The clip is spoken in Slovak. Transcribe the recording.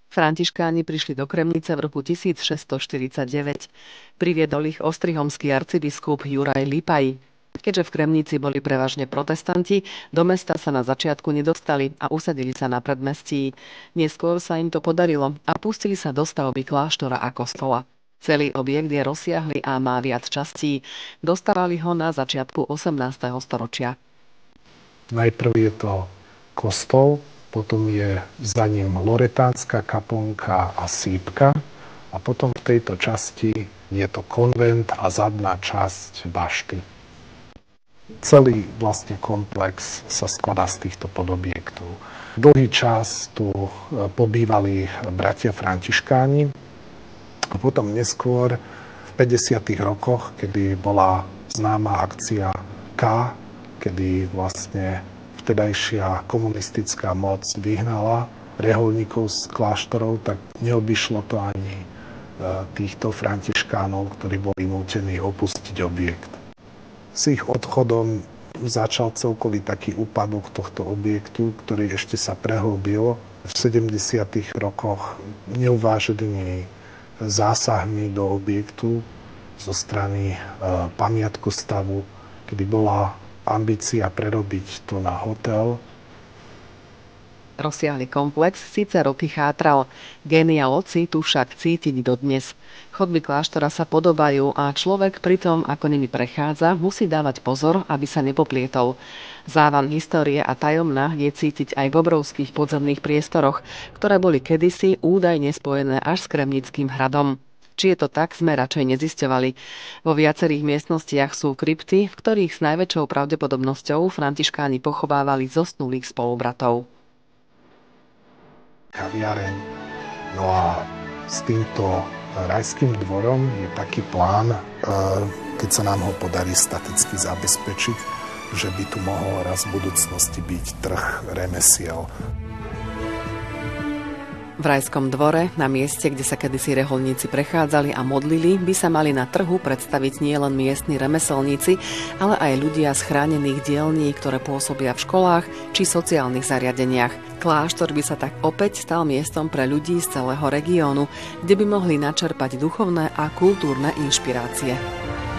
Františkáni prišli do Kremnice v roku 1649. Priviedol ich ostrihomský arcibiskup Juraj Lipaj. Keďže v Kremnici boli prevažne protestanti, do mesta sa na začiatku nedostali a usadili sa na predmestí. Neskôr sa im to podarilo a pustili sa do stavby kláštora a kostola. Celý objekt je rozsiahly a má viac častí. Dostavali ho na začiatku 18. storočia. Najprv je to kostol, potom je za ním loretánska kaplnka a sípka a potom v tejto časti je to konvent a zadná časť bašty. Celý vlastne komplex sa skladá z týchto podobiektov. Dlhý čas tu pobývali bratia Františkáni a potom neskôr v 50. rokoch, kedy bola známa akcia K, kedy vlastne vtedajšia komunistická moc vyhnala reholníkov z kláštorov, tak neobyšlo to ani týchto františkánov, ktorí boli nútení opustiť objekt. S ich odchodom začal celkový taký úpadok tohto objektu, ktorý ešte sa prehlbil. V 70. rokoch neuváženými zásahmi do objektu zo strany pamiatkostavu, kedy bola ambícia prerobiť to na hotel. Rozsiahly komplex síce roky chátral, génia otci tu však cítiť dodnes. Chodby kláštora sa podobajú a človek pri tom, ako nimi prechádza, musí dávať pozor, aby sa nepoplietol. Závan histórie a tajomna je cítiť aj v obrovských podzemných priestoroch, ktoré boli kedysi údajne spojené až s Kremnickým hradom. Či je to tak, sme radšej nezisťovali. Vo viacerých miestnostiach sú krypty, v ktorých s najväčšou pravdepodobnosťou františkáni pochovávali zosnulých spolubratov. Kaviareň. No a s týmto rajským dvorom je taký plán, keď sa nám ho podarí staticky zabezpečiť, že by tu mohol raz v budúcnosti byť trh remesiel. V Rajskom dvore, na mieste, kde sa kedysi reholníci prechádzali a modlili, by sa mali na trhu predstaviť nielen miestni remeselníci, ale aj ľudia z chránených dielní, ktoré pôsobia v školách či sociálnych zariadeniach. Kláštor by sa tak opäť stal miestom pre ľudí z celého regiónu, kde by mohli načerpať duchovné a kultúrne inšpirácie.